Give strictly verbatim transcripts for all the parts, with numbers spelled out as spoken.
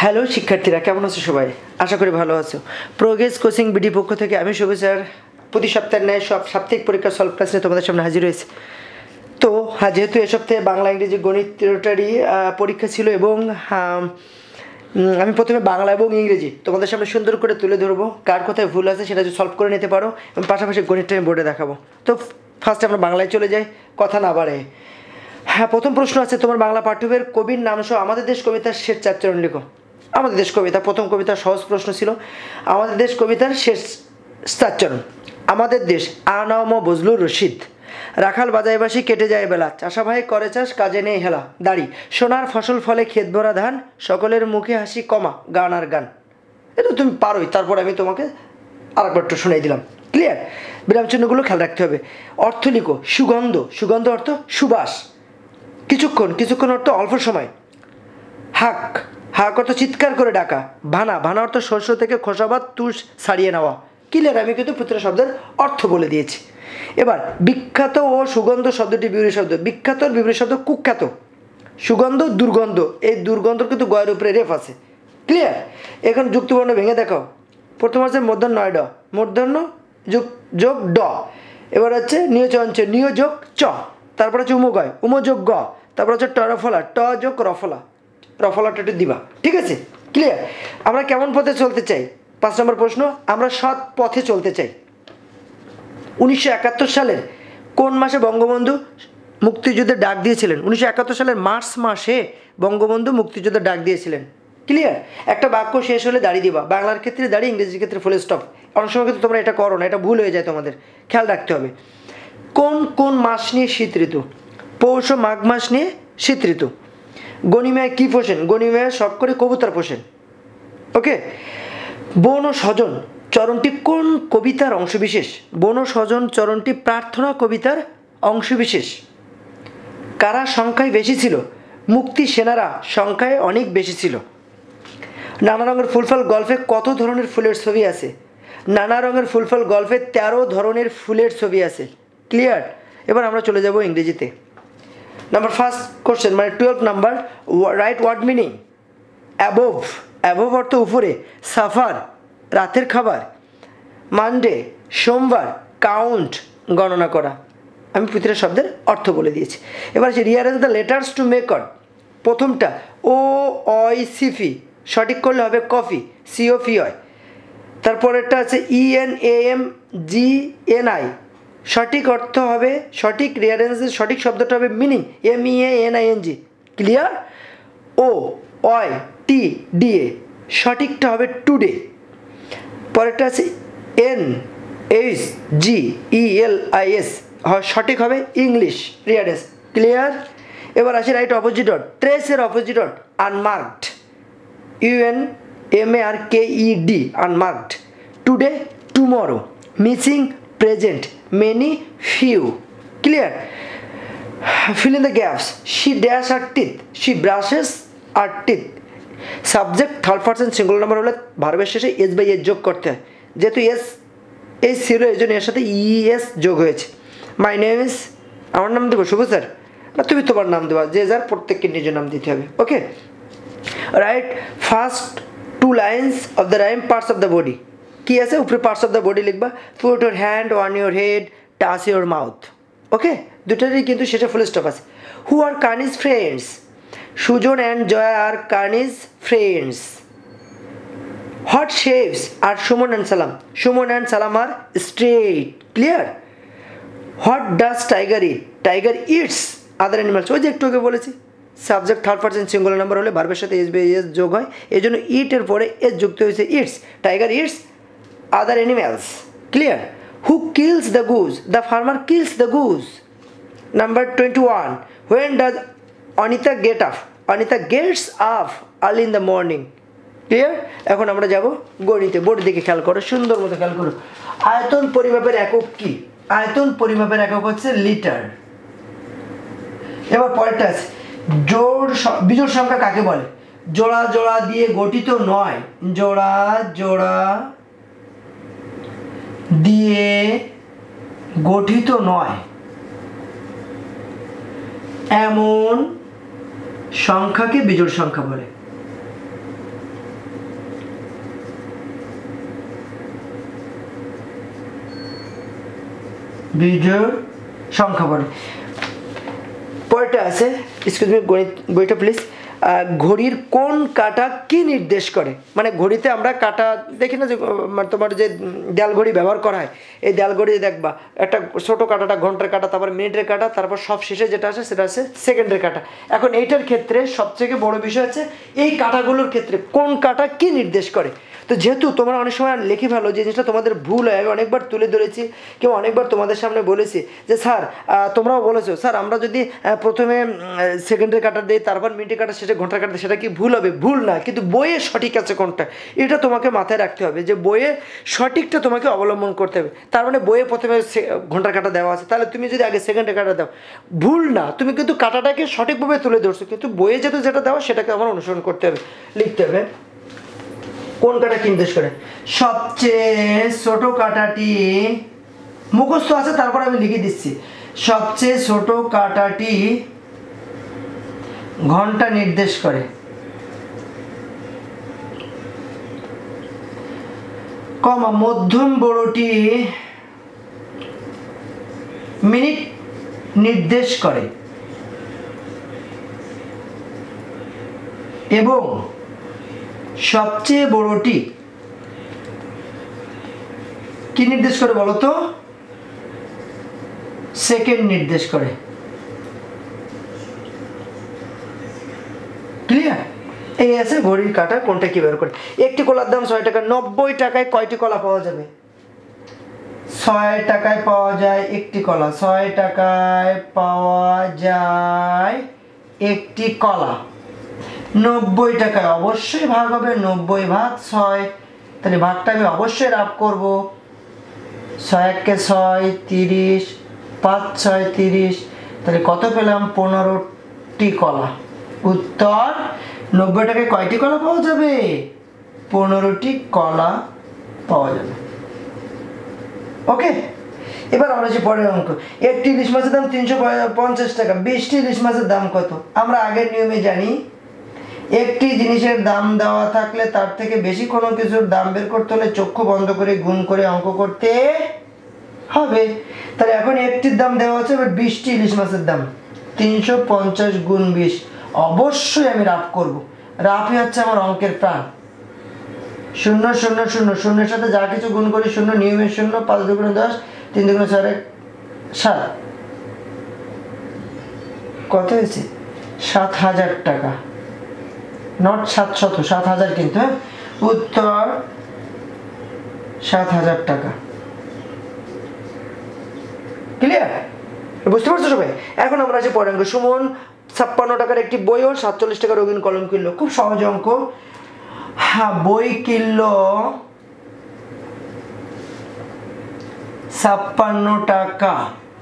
Hello শিক্ষার্থীরা, কেমন আছো সবাই? আশা করি ভালো আছো। প্রোগ্রেস কোচিং বিডি পক্ষ থেকে আমি শুভ স্যার প্রতি সপ্তাহের ন্যায় সব সাপ্তাহিক পরীক্ষার সলভ ক্লাস নিয়ে তোমাদের সামনে হাজির হয়েছে। তো হ্যাঁ, যেহেতু এ সপ্তাহে বাংলা ইংরেজি গণিতটারই পরীক্ষা ছিল এবং আমি প্রথমে বাংলা এবং ইংরেজি তোমাদের সামনে সুন্দর করে তুলে ধরবো, কার কোথায় ভুল আছে সেটা যদি সলভ করে নিতে পারো এবং পাশাপাশি গণিতটা আমি বোর্ডে দেখাবো। তো ফার্স্টে আমরা বাংলায় চলে যাই, কথা না বাড়ে। হ্যাঁ, প্রথম প্রশ্ন আছে তোমার বাংলা পাঠ্যবের কবির নাম সহ আমাদের দেশ কবিতার শেষ চার চরণ লেখো। আমাদের দেশ কবিতা প্রথম কবিতা সহজ প্রশ্ন ছিল। আমাদের দেশ কবিতার শেষ চার চরণ। আমাদের দেশ আনাম বজলুর রশিদ। রাখাল বাজায় বাসি কেটে যায় বেলা, চাষা ভাই করে চাষ কাজে নেই হেলা, দাড়ি সোনার ফসল ফলে ক্ষেত ভরা ধান, সকলের মুখে হাসি কমা গান আর গান। এটা তুমি পারোই, তারপর আমি তোমাকে আরেকবার একটু শুনাই দিলাম। ক্লিয়ার? বিরাম চিহ্নগুলো খেয়াল রাখতে হবে। অর্থ লিখো। সুগন্ধ, সুগন্ধ অর্থ সুবাস। কিছুক্ষণ, কিছুক্ষণ অর্থ অল্প সময়। হাক, হাক অর্থ চিৎকার করে ডাকা। ভানা, ভানা অর্থ শস্য থেকে খোসাবাদ তুষ ছাড়িয়ে নেওয়া। ক্লিয়ার? আমি কিন্তু প্রতিটা শব্দের অর্থ বলে দিয়েছি। এবার বিখ্যাত ও সুগন্ধ শব্দটি বিবরী শব্দ। বিখ্যাত বিবরী শব্দ কুখ্যাত। সুগন্ধ দুর্গন্ধ, এই দুর্গন্ধ কিন্তু গয়ের উপরে রেফ আছে। ক্লিয়ার? এখন যুক্তিবর্ণ ভেঙে দেখাও। প্রথম আছে মূর্ধন্য নয় ড, মূর্ধন্য যোগ যোগ ড। এবার হচ্ছে নিয়োচঞ্চ, নিয় যোগ চ। তারপর হচ্ছে উমগয়, উমযোগ গ। তারপর হচ্ছে টরফলা, ট যোগ রফলা, রফলাটা একটু দিবা। ঠিক আছে? ক্লিয়ার? আমরা কেমন পথে চলতে চাই? পাঁচ নম্বর প্রশ্ন, আমরা সৎ পথে চলতে চাই। উনিশশো একাত্তর সালের কোন মাসে বঙ্গবন্ধু মুক্তিযুদ্ধের ডাক দিয়েছিলেন? উনিশশো একাত্তর সালের মার্চ মাসে বঙ্গবন্ধু মুক্তিযুদ্ধের ডাক দিয়েছিলেন। ক্লিয়ার? একটা বাক্য শেষ হলে দাঁড়িয়ে দিবা। বাংলার ক্ষেত্রে দাঁড়িয়ে, ইংরেজির ক্ষেত্রে ফুল স্টপ। অনেক সময় কিন্তু তোমরা এটা করো না, এটা ভুল হয়ে যায়, তোমাদের খেয়াল রাখতে হবে। কোন কোন মাস নিয়ে শীত ঋতু? পৌষ মাঘ মাস নিয়ে শীত ঋতু। গণিমায় কী পোষেন? গণিমায় শখ করে কবুতর পোষেন। ওকে। বন ও স্বজন চরণটি কোন কবিতার অংশবিশেষ? বন ও স্বজন চরণটি প্রার্থনা কবিতার অংশবিশেষ। কারা সংখ্যায় বেশি ছিল? মুক্তি সেনারা সংখ্যায় অনেক বেশি ছিল। নানা রঙের ফুলফল গল্পে কত ধরনের ফুলের ছবি আছে? নানা রঙের ফুলফল গল্পে তেরো ধরনের ফুলের ছবি আছে। ক্লিয়ার? এবার আমরা চলে যাব ইংরেজিতে। নাম্বার ফার্স্ট কোশ্চেন, মানে twelve number, write word meaning. Above, above অর্থ উপরে। সাফার রাতের খাবার। মানডে সোমবার। কাউন্ট গণনা করা। আমি প্রতিটা শব্দের অর্থ বলে দিয়েছি। এবার আছে rearrange the letters to make one. প্রথমটা ও অই সিফি, সঠিক করলে হবে কফি, সিও ফি হয়। তারপরেরটা আছে E N A M G N I, সঠিক অর্থ হবে, সঠিক রিয়ারেঞ্জের সঠিক শব্দটা হবে meaning, M E A N I N G. Clear? O Y T D A, সঠিকটা হবে টুডে। পরেরটা আছে N H G E L I S, সঠিক হবে ইংলিশ রিয়ারেঞ্জ। ক্লিয়ার? এবার আসি রাইট অপোজিট ডট। ট্রেসের opposite dot unmarked, U N M A R K E D, unmarked. Today tomorrow. Missing present, many few. Clear? fill in the gaps. She dash her teeth, she brushes her teeth. Subject third person singular number হলে ভার্বের শেষে S by S যোগ করতে হয়। যেহেতু S S ছিল, এই জন্য এর সাথে ই এস যোগ হয়েছে। মাই নেম ইজ, আমার নাম দেবো শুভ স্যার না তুমি তোমার নাম দেবা, যে যার প্রত্যেককে নিজের নাম দিতে হবে। Okay. Write first two lines of the rhyme parts of the body. কী আছে? উপরে পার্টস অফ দ্য বডি লিখবা। Put your hand on your head, touch your mouth. Okay, দুটারই কিন্তু শেষে ফুল স্টপ আছে। Who are Kaniz friends? Sujan and Joya are Kaniz friends. What shapes are Suman and Salam? Suman and Salam are straight. Clear? What does tiger eat? Tiger eats other animals. ওই যে একটু আগে বলেছি, subject third person singular number হলে ভার্বের সাথে এস বাই এস যোগ হয়, এই জন্য ইটের পরে এস যুক্ত হয়েছে eats. Tiger eats other animals. Clear? Who kills the goose? The farmer kills the goose. Number twenty-one. When does Anita get up? Anita gets up early in the morning. Clear? এখন আমরা যাব গণিতে। Board দিকে খেয়াল করো, সুন্দর মতো খেয়াল করো। আয়তন পরিমাপের একক কি? আয়তন পরিমাপের একক হচ্ছে লিটার। এবার পরেরটা আছে জোড় বিজোড় সংখ্যা কাকে বলে? জোড়া জোড়া দিয়ে গঠিত নয়, জোড়া জোড়া দিয়ে গঠিত নয় এমন সংখ্যাকে বিজোড় সংখ্যা বলে। বিজোড় সংখ্যা বলে। পরেরটা আছে, এক্সকিউজ মি গণিত বইটা প্লিজ। ঘড়ির কোন কাঁটা কি নির্দেশ করে? মানে ঘড়িতে আমরা কাঁটা দেখি না যে তোমার যে দেয়াল ঘড়ি ব্যবহার করা হয়, এই দেয়াল ঘড়ি দেখবা একটা ছোট কাঁটাটা ঘন্টার কাঁটা, তারপর মিনিটের কাঁটা, তারপর সব শেষে যেটা আছে সেটা আছে সেকেন্ডের কাঁটা। এখন এইটার ক্ষেত্রে সবথেকে বড় বিষয় হচ্ছে এই কাঁটাগুলোর ক্ষেত্রে কোন কাঁটা কি নির্দেশ করে। তো যেহেতু তোমরা অনেক সময় লিখি ভালো যে জিনিসটা তোমাদের ভুল হয়, আমি অনেকবার তুলে ধরেছি, কেউ অনেকবার তোমাদের সামনে বলেছি যে স্যার তোমরাও বলেছো স্যার আমরা যদি প্রথমে সেকেন্ডের কাঁটা দিই, তারপর মিনিটের কাঁটা, শেষে ঘন্টার কাঁটা, সেটা কি ভুল হবে? ভুল না, কিন্তু বইয়ে সঠিক আছে কোনটা এটা তোমাকে মাথায় রাখতে হবে, যে বইয়ে সঠিকটা তোমাকে অবলম্বন করতে হবে। তার মানে বইয়ে প্রথমে ঘন্টার কাঁটা দেওয়া আছে, তাহলে তুমি যদি আগে সেকেন্ডের কাঁটা দাও ভুল না, তুমি কিন্তু কাঁটাটাকে সঠিকভাবে তুলে ধরছো, কিন্তু বইয়ে যেহেতু যেটা দেওয়া সেটাকে আমার অনুসরণ করতে হবে, লিখতে হবে। কোন কাঁটা কি নির্দেশ করে? সবচেয়ে ছোট কাঁটাটি মুখস্থ আছে, তারপর আমি লিখে দিচ্ছি। সবচেয়ে ছোট কাঁটাটি ঘন্টা নির্দেশ করে। কমা মধ্যম বড়টি মিনিট নির্দেশ করে এবং সবচেয়ে বড়টি কি নির্দেশ করে বলো তো? সেকেন্ড নির্দেশ করে। ক্লিয়ার? এই আছে ঘড়ির কাঁটা কোনটা কি বের করে। একটি কলার দাম ছয় টাকা, নব্বই টাকায় কয়টি কলা পাওয়া যাবে? ছয় টাকায় পাওয়া যায় একটি কলা, ছয় টাকায় পাওয়া যায় একটি কলা। নব্বই টাকায় অবশ্যই ভাগ হবে, নব্বই ভাগ ছয়, তাহলে ভাগটা আমি অবশ্যই রাফ করব। ছয় একে ছয়, তিরিশ, পাঁচ ছয় তিরিশ, তাহলে কত পেলাম? পনেরোটি কলা। উত্তর নব্বই টাকায় কয়টি কলা পাওয়া যাবে? পনেরোটি কলা পাওয়া যাবে। ওকে, এবার আমরা যে পরের অঙ্ক, একটি ইলিশ মাছের দাম তিনশো পঞ্চাশ টাকা, বিশটি ইলিশ মাছের দাম কত? আমরা আগের নিয়মে জানি একটি জিনিসের দাম দেওয়া থাকলে তার থেকে বেশি কোনো কিছুর দাম বের করতে হলে চক্ষু বন্ধ করে গুণ করে অঙ্ক করতে হবে। তাহলে এখন একটির দাম দেওয়া আছে, এবার বিশটি ইলিশ মাছের দাম, তিনশো পঞ্চাশ গুণ বিশ, অবশ্যই আমি রাফ করব। রাফই হচ্ছে আমার অঙ্কের প্রাণ। শূন্য শূন্য শূন্য, শূন্যের সাথে যা কিছু গুণ করি শূন্য, নিয়মের শূন্য, পাঁচ দুগুণে দশ, তিন দুগুণে চার, সাত, কত হয়েছে? সাত হাজার টাকা, নট সাতশত, সাত হাজার কিন্তু। হ্যাঁ, উত্তর সাত হাজার টাকা। ক্লিয়ার? বুঝতে পারছো সবাই? এখন আমরা আছি পরের অঙ্ক। সুমন ছাপ্পান্ন টাকার একটি বই ও সাতচল্লিশ টাকা রঙিন কলম কিনলো। খুব সহজ অঙ্ক। হ্যাঁ, বই কিনলো ছাপ্পান্ন টাকা,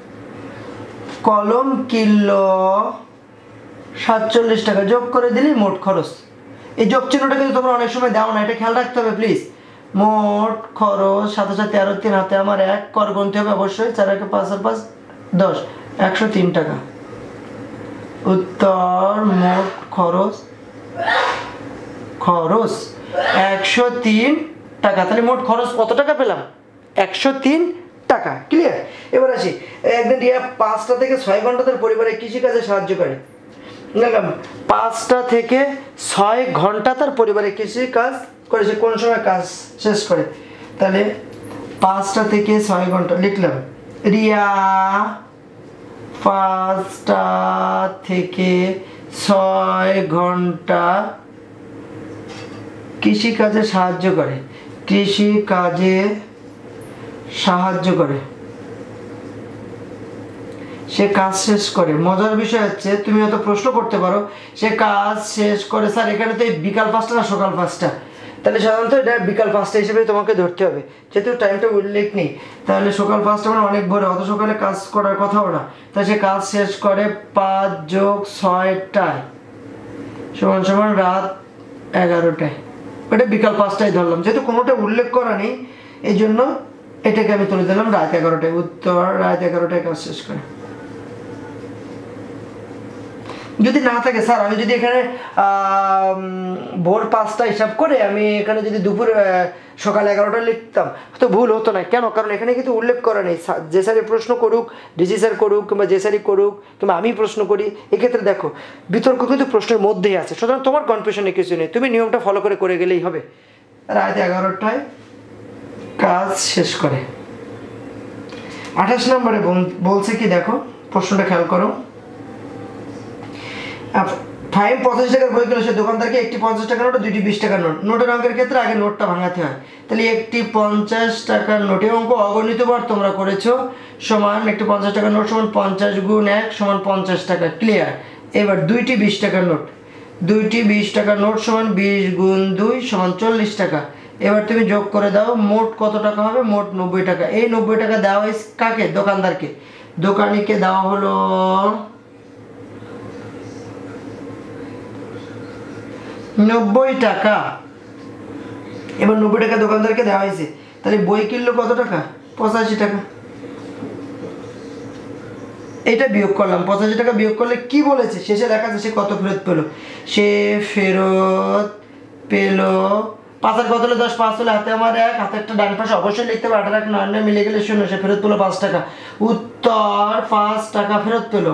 কলম কিনলো সাতচল্লিশ টাকা, যোগ করে দিলি মোট খরচ। এই যোগ চিহ্নটা কিন্তু তোমরা অনেক সময় দাও না, এটা খেয়াল রাখতে হবে প্লিজ। মোট খরচ সাথে সাথে তেরো, তিন হাতে আমার এক, কর গুনতে হবে অবশ্যই, চার একে পাঁচ আর পাঁচ দশ, একশো তিন টাকা। উত্তর মোট খরচ খরচ একশো তিন টাকা। তাহলে মোট খরচ কত টাকা পেলাম? একশো তিন টাকা। ক্লিয়ার? এবার আসি, একদিন রিয়া পাঁচটা থেকে ছয় ঘন্টা তার পরিবারে কৃষিকাজে সাহায্য করে। পাঁচটা থেকে ছয় ঘন্টা তার পরিবারে কৃষি কাজ করেছে, কোন সময় কাজ শেষ করে? তাহলে পাঁচটা থেকে ছয় ঘন্টা লিখলাম। রিয়া পাঁচটা থেকে ছয় ঘন্টা কৃষি কাজে সাহায্য করে, কৃষি কাজে সাহায্য করে, সে কাজ শেষ করে। মজার বিষয় হচ্ছে তুমি হয়তো প্রশ্ন করতে পারো সে কাজ শেষ করে স্যার এখানে তো বিকাল পাঁচটা না সকাল পাঁচটা, তাহলে সাধারণত এটা বিকাল পাঁচটা হিসেবে তোমাকে ধরতে হবে, যেহেতু টাইমটা উল্লেখ নেই। তাহলে সকাল পাঁচটা মানে অনেক ভোরে, অত সকালে কাজ করার কথাও না। তাই সে কাজ শেষ করে পাঁচ যোগ ছয়টায় সমান সমান রাত এগারোটায়। ওটা বিকাল পাঁচটায় ধরলাম, যেহেতু কোনোটা উল্লেখ করা নেই এই জন্য এটাকে আমি তুলে দিলাম রাত এগারোটায়। উত্তর রাত এগারোটায় কাজ শেষ করে। যদি না থাকে স্যার, আমি যদি এখানে ভোর পাঁচটা হিসাব করে আমি এখানে যদি দুপুর সকাল এগারোটা লিখতাম তো ভুল হতো না। কেন? কারণ এখানে কিন্তু উল্লেখ করা নেই। যে স্যারই প্রশ্ন করুক, ডিসি স্যার করুক কিংবা যে স্যারই করুক কিংবা আমি প্রশ্ন করি, এক্ষেত্রে দেখো বিতর্ক কিন্তু প্রশ্নের মধ্যেই আছে। সুতরাং তোমার কনফিউশনে কিছু নেই, তুমি নিয়মটা ফলো করে করে গেলেই হবে। রাত এগারোটায় কাজ শেষ করে। আঠাশ নম্বরে বলছে কি দেখো, প্রশ্নটা খেয়াল করো। ফাইভ পঞ্চাশ টাকার বই কিলো সে দোকানদারকে একটি পঞ্চাশ টাকার নোট, দুইটি বিশ টাকার নোট। নোটের অঙ্কের ক্ষেত্রে আগে নোটটা ভাঙাতে হয়। তাহলে একটি পঞ্চাশ টাকার নোটে অঙ্ক অগণিতবার তোমরা করেছো, সমান একটি পঞ্চাশ টাকার নোট সমান পঞ্চাশ গুণ এক সমান পঞ্চাশ টাকা। ক্লিয়ার? এবার দুইটি বিশ টাকার নোট, দুইটি বিশ টাকার নোট সমান বিশ গুণ দুই সমান চল্লিশ টাকা। এবার তুমি যোগ করে দাও, মোট কত টাকা হবে? মোট নব্বই টাকা। এই নব্বই টাকা দেওয়া হয়েছে কাকে? দোকানদারকে। দোকানিকে দেওয়া হলো নব্বই টাকা। এবার নব্বই টাকা দোকানদারকে দেওয়া হয়েছে, তাহলে বই কিনলো কত টাকা? পঁচাশি টাকা। এটা বিয়োগ করলাম, পঁচাশি টাকা বিয়োগ করলে কি বলেছে শেষে লেখা আছে সে কত ফেরত পেলো। সে ফেরত পেলো পাঁচ আর কত হলো? দশ। পাঁচ হলে হাতে আমার এক, হাতে একটা ডান পাশে অবশ্যই লিখতে হবে। আঠারো এক নয় নয় মিলে গেলে শূন্য। সে ফেরত পেলো পাঁচ টাকা। উত্তর পাঁচ টাকা ফেরত পেলো।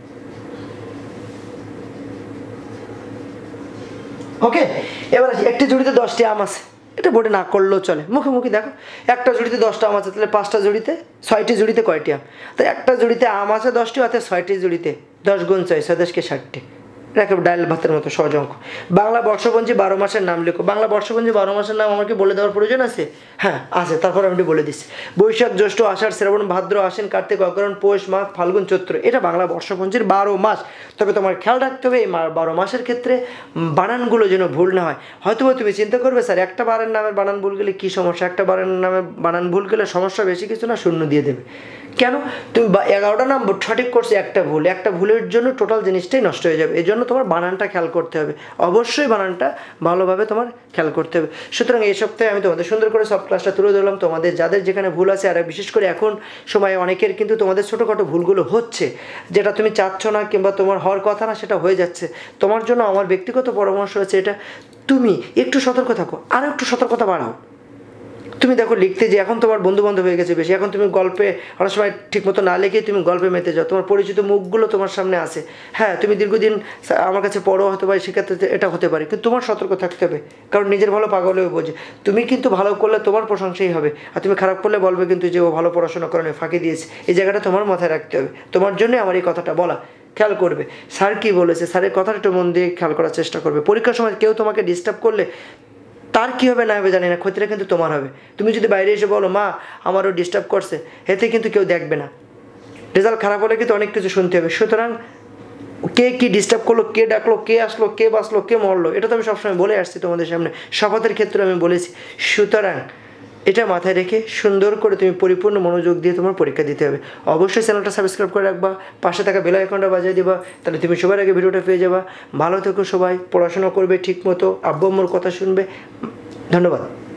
ওকে, এবার আসি একটি ঝুড়িতে দশটি আম আছে। এটা বোর্ডে না করলেও চলে, মুখে মুখে দেখো। একটা ঝুড়িতে দশটা আম আছে, তাহলে পাঁচটা ঝুড়িতে ছয়টি ঝুড়িতে কয়টি আম? তো একটা ঝুড়িতে আম আছে দশটি, অর্থাৎ ছয়টি ঝুড়িতে দশ গুণ ছয়, ছয় দশকে ষাটটি। এটা ডাল ভাতের মতো সহজ অঙ্ক। বাংলা বর্ষপঞ্জি বারো মাসের নাম লেখো। বাংলা বর্ষপঞ্জি বারো মাসের নাম আমাকে বলে দেওয়ার প্রয়োজন আছে? হ্যাঁ আছে, তারপর আমি বলে দিচ্ছি। বৈশাখ, জ্যৈষ্ঠ, আষাঢ়, শ্রাবণ, ভাদ্র, আশ্বিন, কার্তিক, অগ্রহায়ণ, পৌষ, মাঘ, ফাল্গুন, চৈত্র। এটা বাংলা বর্ষপঞ্জির বারো মাস। তবে তোমার খেয়াল রাখতে হবে এই বারো মাসের ক্ষেত্রে বানানগুলো যেন ভুল না হয়। হয়তো তুমি চিন্তা করবে স্যার একটা বারের নামের বানান ভুল গেলে কী সমস্যা? একটা বারের নামে বানান ভুল গেলে সমস্যা বেশি কিছু না, শূন্য দিয়ে দেবে। কেন? তুমি এগারোটা নাম সঠিক করছো, একটা ভুল, একটা ভুলের জন্য টোটাল জিনিসটাই নষ্ট হয়ে যাবে। এই জন্য তোমার বানানটা খেয়াল করতে হবে, অবশ্যই বানানটা ভালোভাবে তোমার খেয়াল করতে হবে। সুতরাং এই সপ্তাহে আমি তোমাদের সুন্দর করে সব ক্লাসটা তুলে ধরলাম। তোমাদের যাদের যেখানে ভুল আছে, আর বিশেষ করে এখন সময় অনেকের কিন্তু তোমাদের ছোটোখাটো ভুলগুলো হচ্ছে, যেটা তুমি চাচ্ছ না কিংবা তোমার হওয়ার কথা না, সেটা হয়ে যাচ্ছে। তোমার জন্য আমার ব্যক্তিগত পরামর্শ হচ্ছে এটা, তুমি একটু সতর্ক থাকো, আরও একটু সতর্কতা বাড়াও। তুমি দেখো লিখতে যে এখন তোমার বন্ধু বান্ধব হয়ে গেছে বেশি, এখন তুমি গল্পে অনেক সময় ঠিকমতো না লিখেই তুমি গল্পে মেতে যাও, তোমার পরিচিত মুখগুলো তোমার সামনে আসে। হ্যাঁ তুমি দীর্ঘদিন আমার কাছে পড়ো, হতে পারে, সেক্ষেত্রে এটা হতে পারে, কিন্তু তোমার সতর্ক থাকতে হবে। কারণ নিজের ভালো পাগলেও বোঝে। তুমি কিন্তু ভালো করলে তোমার প্রশংসাই হবে, আর তুমি খারাপ করলে বলবে কিন্তু যে ও ভালো পড়াশোনা করে ফাঁকি দিয়েছে। এই জায়গাটা তোমার মাথায় রাখতে হবে। তোমার জন্য আমার এই কথাটা বলা। খেয়াল করবে স্যার কী বলেছে, স্যারের কথাটা একটু মন দিয়ে খেয়াল করার চেষ্টা করবে। পরীক্ষার সময় কেউ তোমাকে ডিস্টার্ব করলে তার কী হবে না হবে জানি না, ক্ষতিটা কিন্তু তোমার হবে। তুমি যদি বাইরে এসে বলো মা আমারও ডিস্টার্ব করছে, এতে কিন্তু কেউ দেখবে না। রেজাল্ট খারাপ হলে কিন্তু অনেক কিছু শুনতে হবে। সুতরাং কে কী ডিস্টার্ব করলো, কে ডাকলো, কে আসলো, কে বাঁচলো, কে মরলো, এটা তো আমি সবসময় বলে আসছি তোমাদের সামনে, শপথের ক্ষেত্রে আমি বলেছি। সুতরাং এটা মাথায় রেখে সুন্দর করে তুমি পরিপূর্ণ মনোযোগ দিয়ে তোমার পরীক্ষা দিতে হবে। অবশ্যই চ্যানেলটা সাবস্ক্রাইব করে রাখবা, পাশে থাকা বেল আইকনটা বাজিয়ে দিবা, তাহলে তুমি সবার আগে ভিডিওটা পেয়ে যাবা। ভালো থেকো সবাই, পড়াশোনা করবে ঠিক মতো, আব্বু আম্মুর কথা শুনবে। ধন্যবাদ।